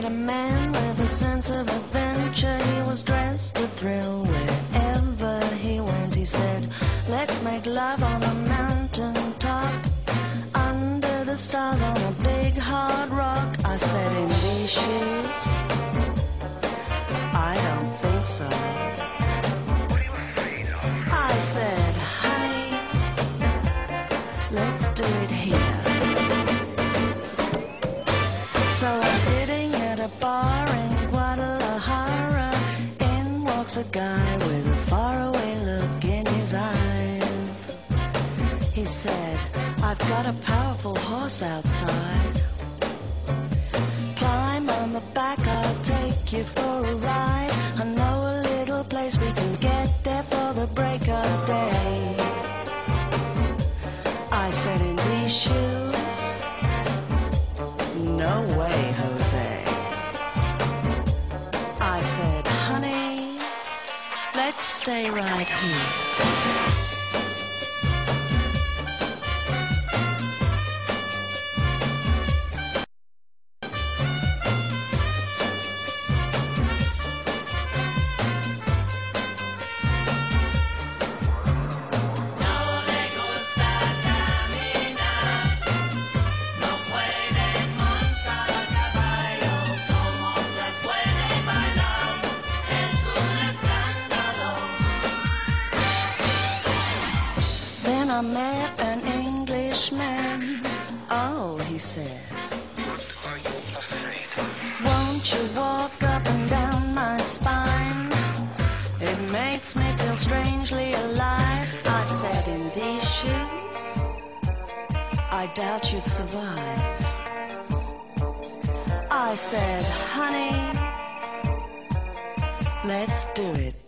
a man with a sense of adventure. He was dressed to thrill wherever he went. He said, let's make love on a mountain top, under the stars on a big hard rock. I said, in these shoes? I don't think so. What are you afraid of? I said, honey, let's do it here. So I'm sitting at a bar in Guadalajara. In walks a guy with a faraway look in his eyes. He said, I've got a powerful horse outside. Climb on the back, I'll take you for a ride. I know a little place we can get there for the break of day. I said, in these shoes? No way, Jose. I said, honey, let's stay right here. I met an Englishman. Oh, he said, What are you afraid of? won't you walk up and down my spine? It makes me feel strangely alive. I said, in these shoes, I doubt you'd survive. I said, honey, let's do it.